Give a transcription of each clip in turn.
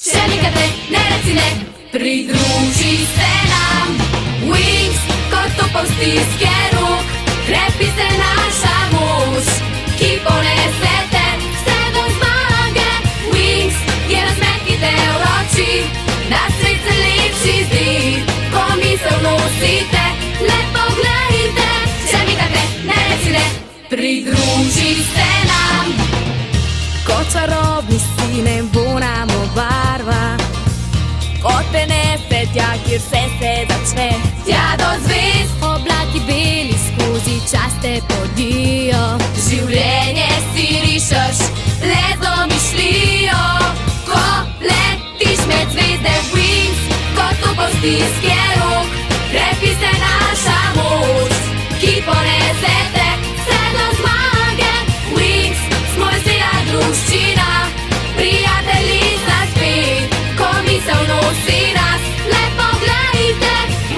Še nekaj ne reci ne, pridruži se nam. Wings, kot topov stiske rok, krepi se naša moč, ki ponese te vse do zmage. Wings je razmet, ki te vroči, da svet se lepši zdi, ko misel nosite. Le poglejte, še nekaj ne reci ne, pridruži se nam. Kot čarobni sine bo nam obarva, kot prenese tja, kjer vse se začne. Tja do zvezd, Oblaki beli skozi čas te podijo. življenje si rišeš, le z domišljijo. Ko letiš med zvezde, wings, kot topov stiske rok, krepi se naša moč, ki ponese te vse do zmage. Wings, smo vesela druščina, prijateljica spet, ko misel nosi nas. Le poglejte,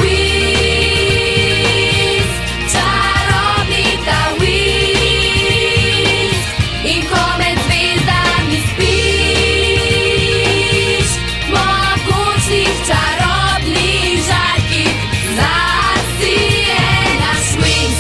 Wings, čarobnica Wings. In ko med zvezdami spiš, mogočnih čarobnih žarkih zasije naš Wings.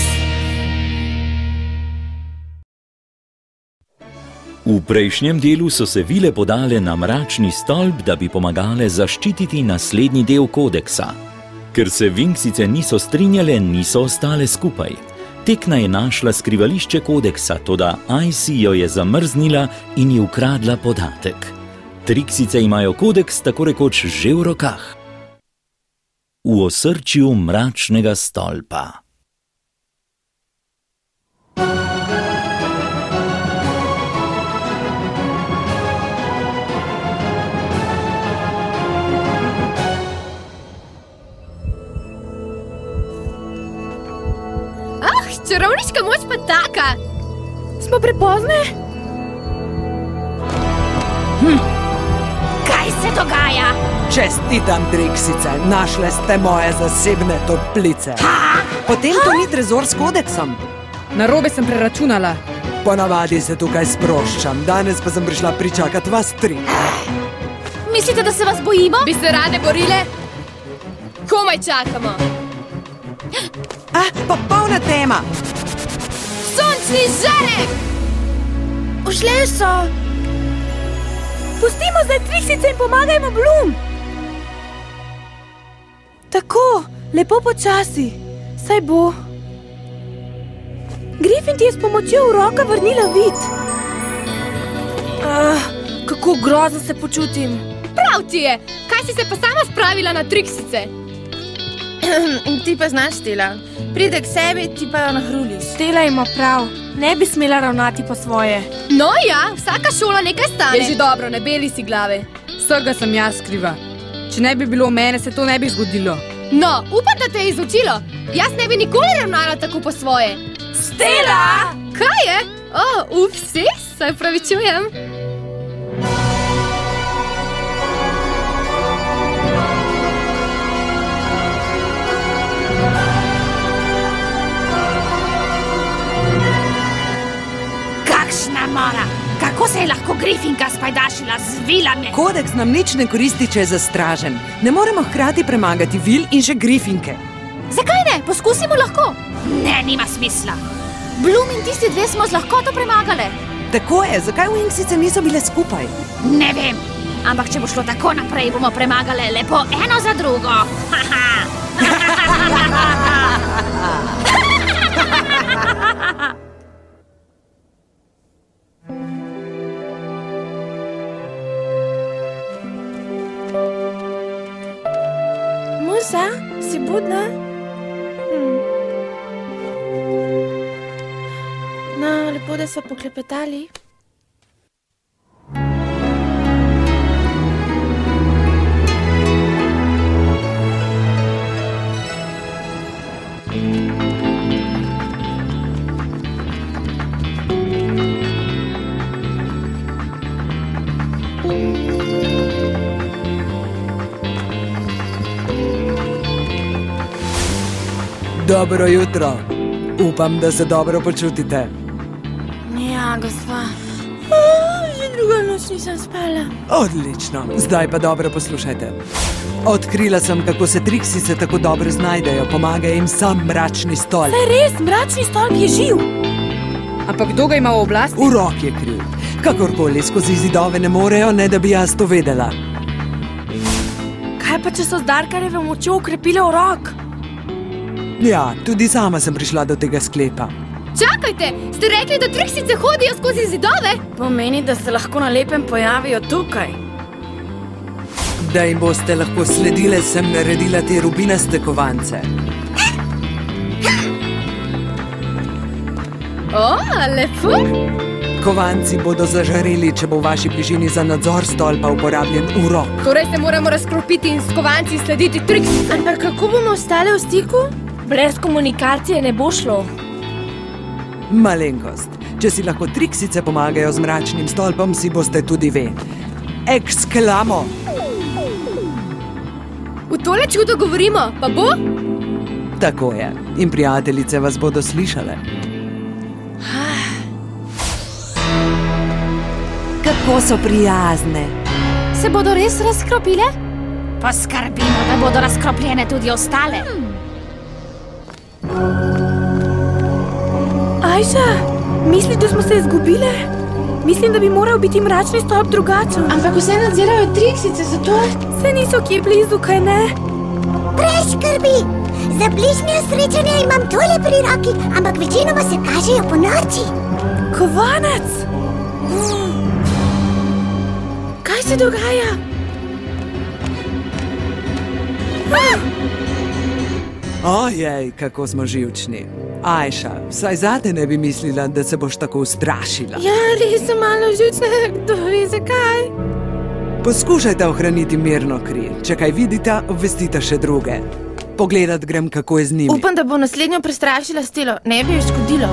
V prejšnjem delu so se vile podale na mračni stolp, da bi pomagale zaščititi naslednji del kodeksa. Ker se Wingsice niso strinjale, niso ostale skupaj. Tekna je našla skrivališče kodeksa, toda Icy jo je zamrznila in ji ukradla podatek. Triksice imajo kodeks tako rekoč že v rokah. V osrčju mračnega stolpa. Čarovniška moč pa taka. Smo prepozne? Kaj se dogaja? Čestitam, Triksice, našle ste moje zasebne toplice. Potem to ni trezor s kodeksom. Narobe sem preračunala. Ponavadi se tukaj sproščam, danes pa sem prišla pričakat vas tri. Mislite, da se vas bojimo? Bi se rade borile? Komaj čakamo. Popolna tema! Sončni žarek! Ušle so! Pustimo zdaj Triksice in pomagajmo Bloom! Tako, lepo počasi, saj bo. Griffin ti je s pomočjo uroka vrnila vid. Kako grozno se počutim. Prav ti je! Kaj si se pa sama spravila na Triksice? Ti pa znaš, Stela. Pride k sebi, ti pa jo nahruliš. Stela ima prav, ne bi smela ravnati po svoje. No ja, vsaka šola nekaj stane. Je že dobro, ne beli si glave. Vsega sem jaz kriva. Če ne bi bilo mene, se to ne bi zgodilo. No, upam, da te je izučilo. Jaz ne bi nikoli ravnala tako po svoje. Stela! Kaj je? Upsi, se opravičujem. Kakšna mora! Kako se je lahko Griffinka spajdašila z vilami? Kodeks nam nič ne koristi, če je zastražen. Ne moremo hkrati premagati vil in še Griffinke. Zakaj ne? Poskusimo lahko. Ne, nima smisla. Bloom in tisti dve smo z lahkoto premagale. Tako je, zakaj Wingsice niso bile skupaj? Ne vem, ampak če bo šlo tako naprej, bomo premagale lepo eno za drugo. Musa, si budna? No, lepo, da so poklepetali. Dobro jutro. Upam, da se dobro počutite. Ja, gospa. Že Drugo noč nisem spala. Odlično, zdaj pa dobro poslušajte. Odkrila sem, kako se Trixice tako dobro znajdejo, pomaga jim sam mračni stolp. Saj res, mračni stolp je živ. Ampak kdo ga ima v oblasti? Urok je kriv. Kakorkoli skozi zidove ne morejo, ne da bi jaz to vedela. Kaj pa, če so z Darkarjeve močjo ukrepile urok? Ja, tudi sama sem prišla do tega sklepa. Čakajte, ste rekli, da Trixice hodijo skozi zidove? Pomeni, da se lahko na lepem pojavijo tukaj. Da jim boste lahko sledile, sem naredila te rubinaste kovance. O, lepo. Kovanci bodo zažareli, če bo v vaši bližini za nadzor stolpa uporabljen urok. Torej se moramo razkropiti in s kovanci slediti Trixice. Ampak kako bomo ostale v stiku? Brez komunikacije ne bo šlo. Malenkost. Če si lahko Trixice pomagajo z mračnim stolpom, si boste tudi ve. Eksklamo! V tole čudo govorimo, pa bo? Tako je. In prijateljice vas bodo slišale. Kako so prijazne. Se bodo res razkropile? Poskrbimo, da bodo razkropljene tudi ostale. Ajša, misliš, da smo se izgubile? Mislim, da bi moral biti mračni stolp drugačen. Ampak vse nadzirajo Trixice, zato... Se niso kje blizu, kaj ne? Brez skrbi! Za bližnje srečanja imam tole pri roki, ampak večinoma se kažejo po noči. Kovanec! Kaj se dogaja? Ojej, kako smo živčni. Ajša, vsaj zate ne bi mislila, da se boš tako ustrašila. Ja, res sem malo živčna, kdo ve zakaj. Poskušajte ohraniti mirno kri. Če kaj vidite, obvestite še druge. Pogledat grem, kako je z njimi. Upam, da bo naslednjo prestrašila Stelo. Ne bi jo škodilo.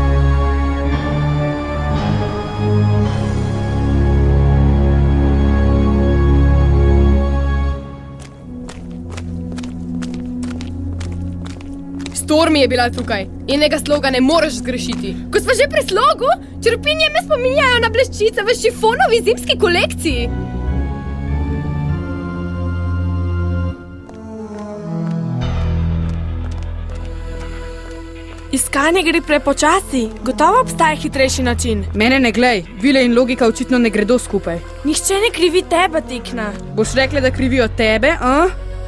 Stormi je bila tukaj. Enega sloga ne moreš zgrešiti. Ko smo že pri slogu, črpinje me spominjajo na bleščice v šifonovi zimski kolekciji. Iskanje gre prepočasi. Gotovo obstaja hitrejši način. Mene ne glej, vile in logika očitno ne gredo skupaj. Nihče ne krivi tebe, Tikna. Boš rekla, da krivijo tebe, a?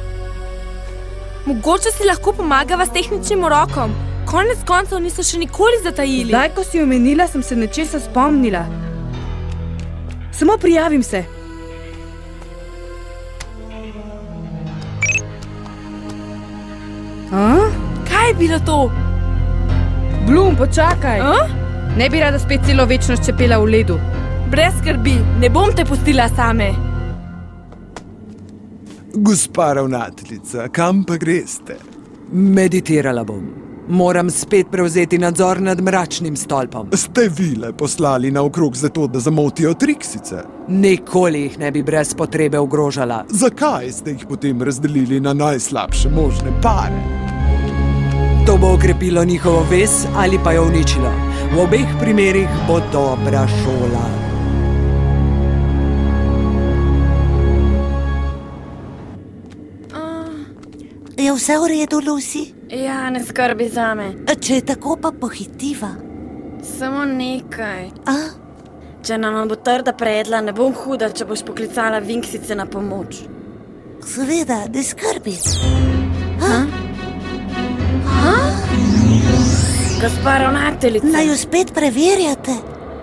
Mogoče si lahko pomagava s tehničnim urokom. Konec koncev niso še nikoli zatajili. Zdaj, ko si omenila, sem se nečesa spomnila. Samo prijavim se. A? Kaj je bilo to? Bloom, počakaj. A? Ne bi rada spet celo večnost čepela v ledu. Brez skrbi, ne bom te pustila same. Gospa ravnateljica, kam pa greste? Meditirala bom. Moram spet prevzeti nadzor nad mračnim stolpom. Ste vile poslali naokrog zato, da zamotijo Trixice? Nikoli jih ne bi brez potrebe ogrožala. Zakaj ste jih potem razdelili na najslabše možne pare? To bo okrepilo njihovo vez ali pa jo uničilo. V obeh primerih bo dobra šola. Je vse v redu, Lucy? Ja, ne skrbi zame. Če je tako, pa pohitiva. Samo nekaj. A? Če nam bo trda prejedla, ne bom huda, če boš poklicala Vinksice na pomoč. Seveda, ne skrbi. Gospa ravnateljica. Naj jo spet preverjate.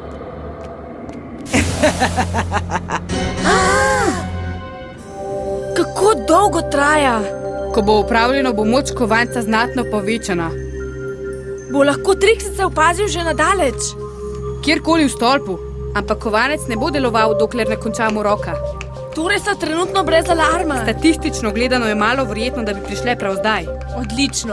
Kako dolgo traja? Ko bo upravljeno, bo moč kovanca znatno povečana. Bo lahko Trixice opazil že nadaleč. Kjerkoli v stolpu. Ampak kovanec ne bo deloval, dokler ne končamo roka. Torej so trenutno brez alarma. Statistično gledano je malo verjetno, da bi prišle prav zdaj. Odlično.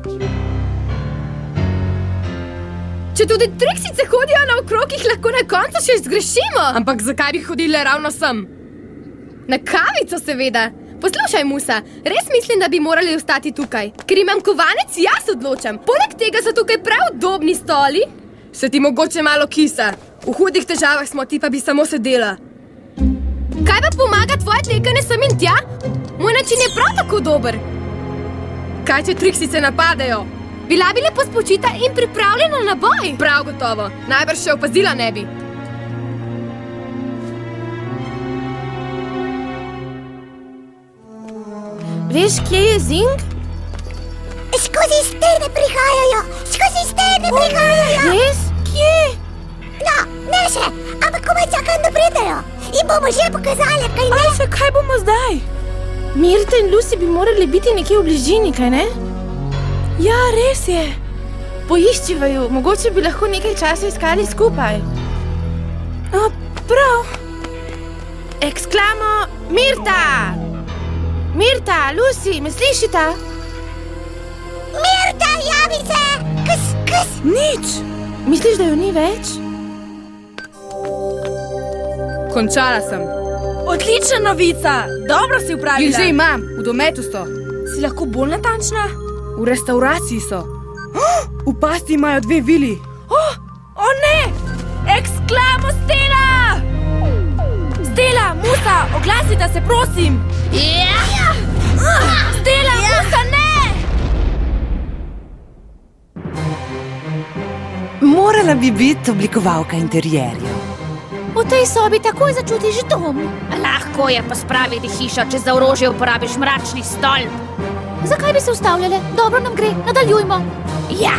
Če tudi Trixice hodijo naokrog, jih lahko na koncu še zgrešimo. Ampak zakaj bi hodile ravno sem? Na kavico seveda. Poslušaj, Musa, res mislim, da bi morali ostati tukaj. Ker imam kovanec, jaz odločam. Poleg tega so tukaj prav udobni stoli. Se ti mogoče malo kisa. V hudih težavah smo, ti pa bi samo sedela. Kaj pa pomaga tvoje tlekanje sem in tja? Moj način je prav tako dober. Kaj, če Trixice napadejo? Bila bi lepo spočita in pripravljena na boj. Prav gotovo. Najbrž še opazila ne bi. Veš, kje je Zing? Skozi stene prihajajo! Res? Kje? No, ne še, ampak komaj čakam, da pridejo. In bomo že pokazali, kaj ne. Ajša, kaj bomo zdaj? Mirta in Lucy bi morali biti nekje v bližini, kaj ne? Ja, res je. Poiščiva ju, mogoče bi lahko nekaj časa iskali skupaj. Prav. Eksklamo, Mirta! Mirta, Lucy, me slišita? Mirta, javi se! Kis! Nič. Misliš, da jo ni več? Končala sem. Odlična novica! Dobro si upravila. Jih že imam, v dometu so. Si lahko bolj natančna? V restauraciji so. V pasti imajo 2 vili. O ne! Eksklamo, Stela! Stela, Musa, oglasita se, prosim! Stela, Musa, ne! Morala bi biti oblikovalka interjerjev. V tej sobi takoj začutiš dom. Lahko je pospraviti hišo, če za orožje uporabiš mračni stolp. Zakaj bi se ustavljale? Dobro nam gre, nadaljujmo. Ja!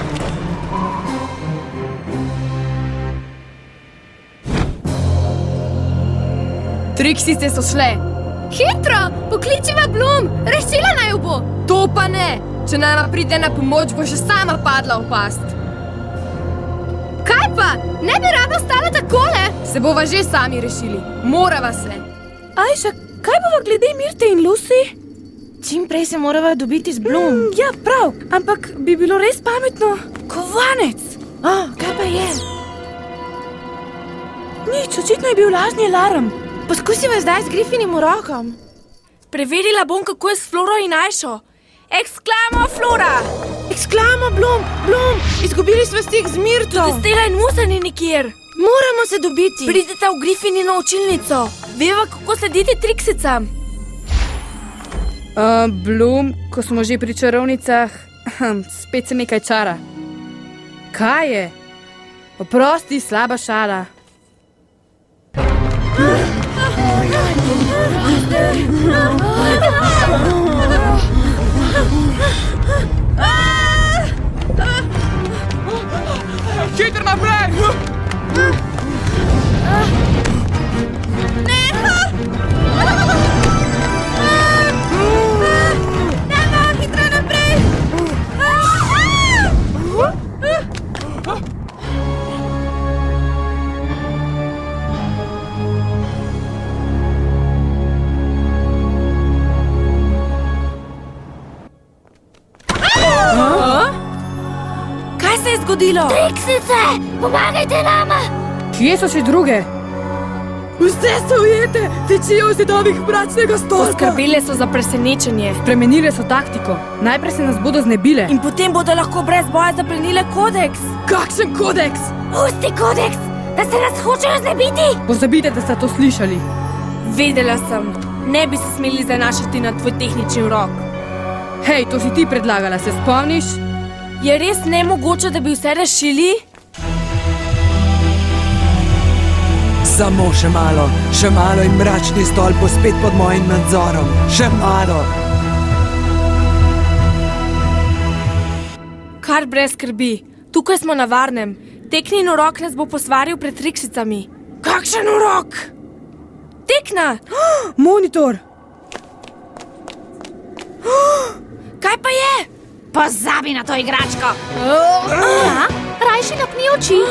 Trixice so šle. Hitro, pokličiva Bloom, rešila naj jo bo. To pa ne. Če nama pride na pomoč, bo še sama padla v past. Kaj pa? Ne bi rada ostala takole? Se bova že sami rešili. Morava se. Ajša, kaj bova glede Mirte in Lucy? Čim prej se morava dobiti z Bloom. Ja, prav, ampak bi bilo res pametno. Kovanec! Kaj pa je? Nič, očitno je bil lažni alarm. Poskusiva zdaj z Griffinim urokom. Preverila bom, kako je s Floro in Ajšo. Eksklamo, Flora! Eksklamo, Bloom! Izgubili smo stik z Mirto. Tudi Stela in Musa ni nikjer. Moramo se dobiti. Prideta v Griffinino učilnico. Veva, kako slediti Trixicam. Bloom, ko smo že pri čarovnicah, spet se nekaj čara. Kaj je? Oprosti, slaba šala. Hitro naprej! Kaj se je zgodilo? Trixice, pomagajte nama! Kje so še druge? Vse so ujete, tečijo v zidovih mračnega stolpa. Poskrbele so za presenečenje. Spremenile so taktiko. Najprej se nas bodo znebile. In potem bodo lahko brez boja zaplenile kodeks. Kakšen kodeks? Pusti kodeks, da se nas hočejo znebiti! Pozabite, da ste to slišali. Vedela sem, ne bi se smeli zanašati na tvoj tehnični urok. Hej, to si ti predlagala, se spomniš? Je res nemogoče, da bi vse rešili? Samo še malo in mračni stolp bo spet pod mojim nadzorom. Še malo. Kar brez skrbi, tukaj smo na varnem. Teknin urok nas bo posvaril pred Trixicami. Kakšen urok? Tekna! Monitor! Kaj pa je? Pozabi na to igračko! Rajši napni oči.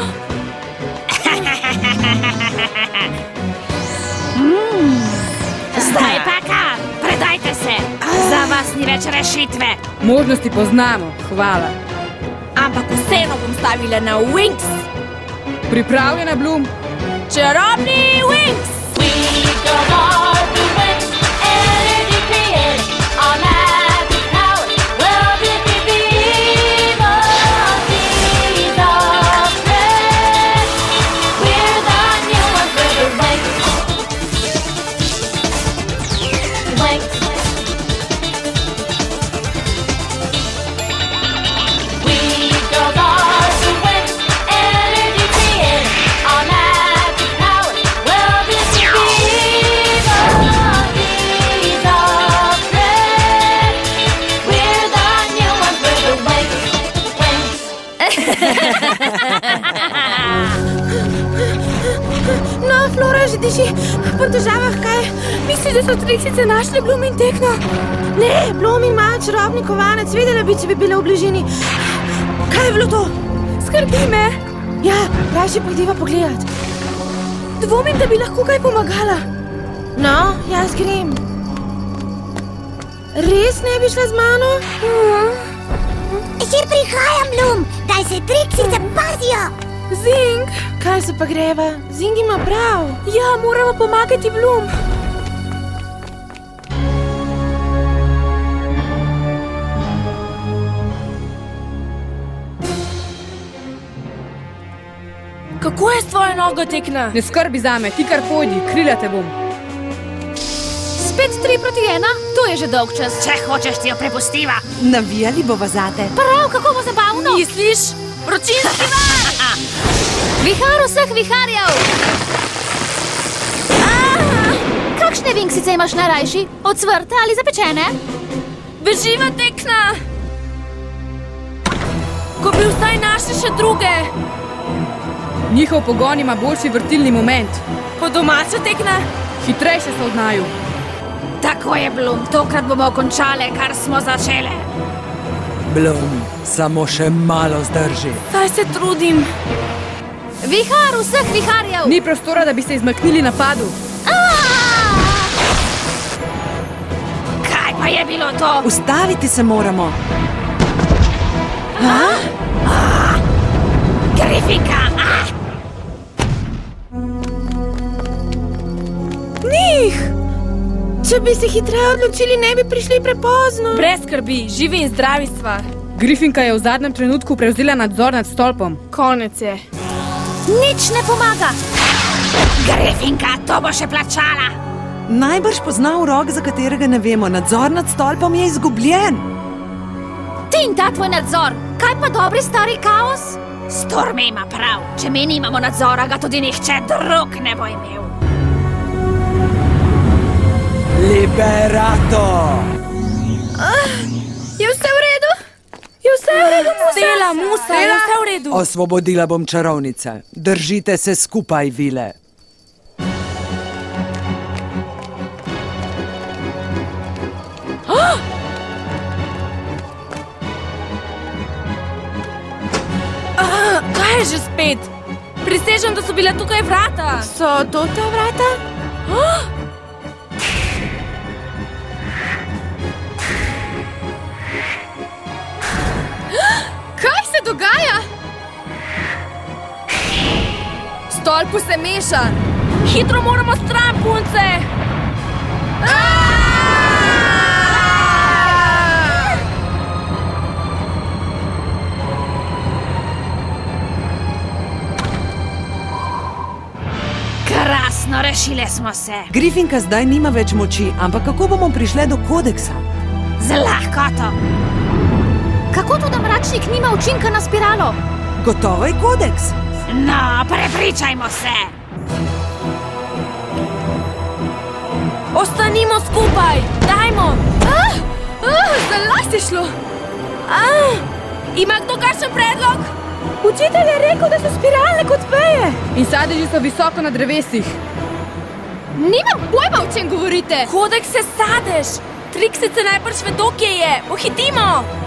Zdaj pa kar, predajte se. Za vas ni več rešitve. Možnosti poznamo, hvala. Ampak vseeno bom stavila na Wings. Pripravljena, Bloom? Čarobni Wings! starejši po težavah, kaj? Misliš, da so Trixice našle Bloom in Tekno? Ne, Bloom ima čarobni kovanec, vedela bi, če bi bile v bližini. Kaj je bilo to? Skrbi me. Ja, raje pojdiva pogledat. Dvomim, da bi lahko kaj pomagala. No, jaz grem. Res ne bi šla z mano? Že prihajam, Bloom, daj se Trixice pazijo. Zing, kaj se pa greva? Zing ima prav. Ja, moramo pomagati Bloom. Kako je s tvojo nogo, Tekna? Ne skrbi zame, ti kar pojdi, krila te bom. Spet 3 proti 1, to je že dolg čas. Če hočeš, ti jo prepustiva. Navijali bova zate. Prav, kako bo zabavno. Misliš? Vročinski val! Vihar vseh viharjev! Kakšne vinksice imaš najrajši? Ocvrte ali zapečene? Beživa, Tekna! Ko bi vsaj našli še druge. Njihov pogon ima boljši vrtilni moment. Po domače, Tekna? Hitrejše se od naju. Tako je, Bloom, tokrat bomo končale, kar smo začele. Bloom, samo še malo zdrži. Saj se trudim. Vihar vseh viharjev! Ni prostora, da bi se izmaknili napadu. Kaj pa je bilo to? Ustaviti se moramo. Grifinka! Njih! Če bi se hitreje odločili, ne bi prišli prepozno. Brez skrbi, živi in zdravi sva. Grifinka je v zadnjem trenutku prevzela nadzor nad stolpom. Konec je. Nič ne pomaga. Grifinka, to bo še plačala. Najbrž pozna urok, za katerega ne vemo. Nadzor nad stolpom je izgubljen. Ti in ta tvoj nadzor. Kaj pa dobri stari kaos? Stormy ima prav. Če mi nimamo nadzora, ga tudi nihče drug ne bo imel. Liberato! Je vse v redu? Je vse v redu, Musa? Stela, Musa, je vse v redu. Osvobodila bom čarovnice. Držite se skupaj, vile. Kaj je že spet? Prisežem, da so bila tukaj vrata. So to ta vrata? Kaj se dogaja? Stolpu se meša. Hitro moramo stran, punce. Krasno, rešile smo se. Grifinka zdaj nima več moči, ampak kako bomo prišle do kodeksa? Z lahkoto. Kako to, da mračnik nima učinka na spiralo? Gotovo je kodeks. No, prepričajmo se. Ostanimo skupaj, dajmo. Za las je šlo. Ima kdo kakšen predlog? Učitelj je rekel, da so spiralne kot veje. In sadeži so visoko na drevesih. Nimam pojma, o čem govorite. Kodeks je sadež. Trixice najbrž vedo, kje je. Pohitimo.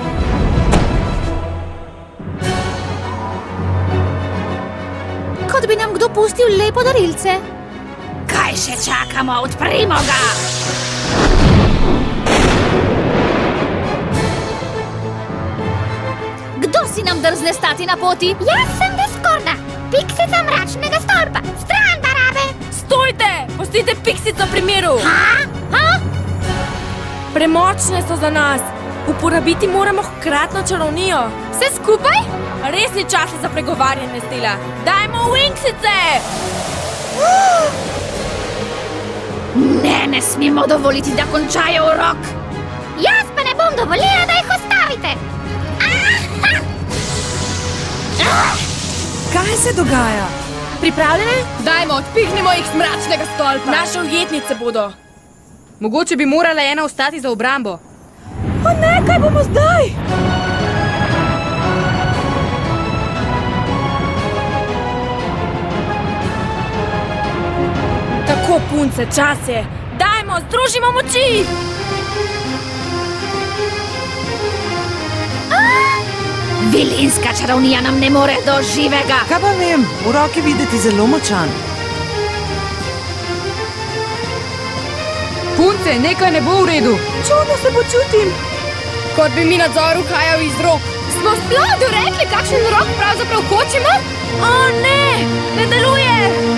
Kot bi nam kdo pustil lepo darilce. Kaj še čakamo? Odprimo ga! Kdo si nam drzne stati na poti? Jaz sem Discorda, Pixica mračnega stolpa. Stran, barabe! Stojte! Pustite Pixico pri miru. Premočne so za nas. Uporabiti moramo hkratno čarovnijo. Vse skupaj? Res ni časa za pregovarjanje, Stela. Dajmo Winksice! Ne smemo dovoliti, da končajo urok. Jaz pa ne bom dovolila, da jih ostavite. Kaj se dogaja? Pripravljene? Dajmo, odpihnimo jih z mračnega stolpa. Naše ujetnice bodo. Mogoče bi morala ena ostati za obrambo. O ne, kaj bomo zdaj? Tako Tako, punce, čas je. Dajmo, združimo moči! Vilinska čarovnija nam ne more do živega. Kaj pa vem, v roki videti zelo močan. Punce, nekaj ne bo v redu. Čudno se počutim. Kot bi mi nadzor uhajal iz rok. Smo sploh dorekli, kakšen rok pravzaprav hočemo? O ne, ne deluje.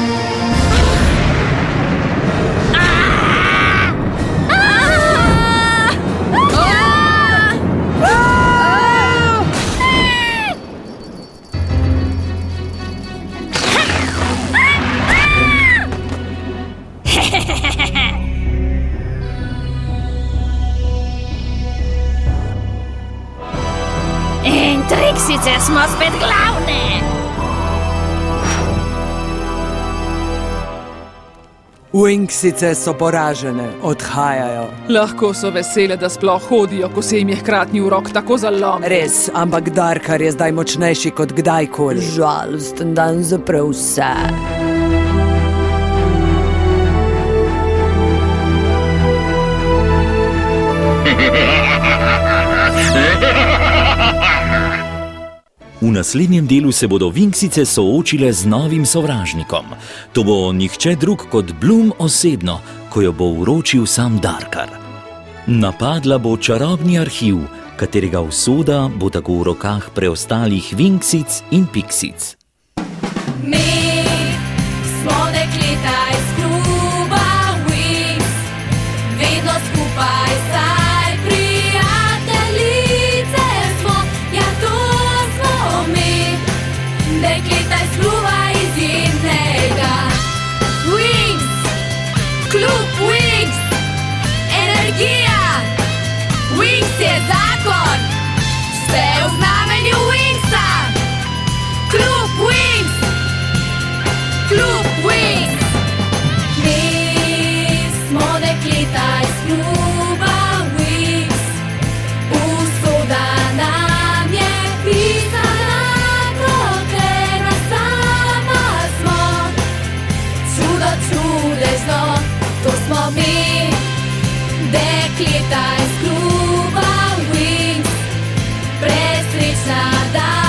In Trixice smo spet glavne. Wingsice so poražene, odhajajo. Lahko so vesele, da sploh hodijo, ko se jim je hkratni urok tako zalomil. Res, ampak Darkar je zdaj močnejši kot kdajkoli. Žalosten dan za prav vse. V naslednjem delu se bodo Wingsice soočile z novim sovražnikom. To bo nihče drug kot Bloom osebno, ko jo bo uročil sam Darkar. Napadla bo čarobni arhiv, katerega usoda bo tako v rokah preostalih Wingsic in Pixic. Mi smo dekleta iz kluba Wings, vedno skupaj saj prijateljice smo, ja to smo mi, dekleta iz kluba izjemnega. Wings, klub Wings, energija, Wings je zakon, vse v znamenju Wingsa, klub Wings. Klub Wings. Mi smo dekleta iz kluba Wings, usoda nam je pisana, proklena sama smo. Čudo čudežno, to smo mi, dekleta iz kluba Wings, presrečna dan.